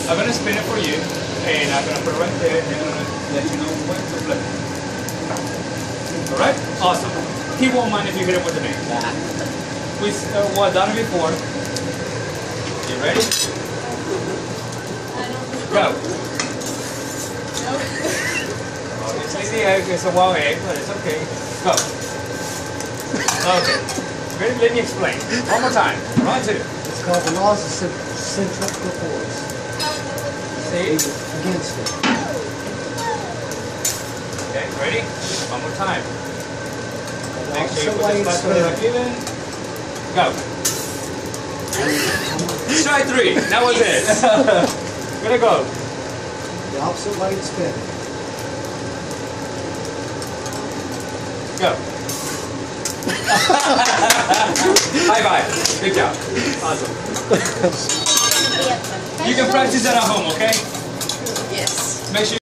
I'm gonna spin it for you, and I'm gonna put it right there, and I'm gonna let you know when to flip it. Alright? Awesome. He won't mind if you hit it with the base. We've done it before. You ready? Go. Obviously the egg is a wild egg, but it's okay. Go. Okay. Let me explain. One more time. Round two. It's called the laws of centrifugal force. See? Against it. Okay, ready? One more time. The Make sure you opposite put way the it's spatula spinning. even. Go. Try three. That was it. Gonna go. The opposite way it's spinning. Go. High five. Good job. Awesome. You can practice that at home, okay? Yes. Make sure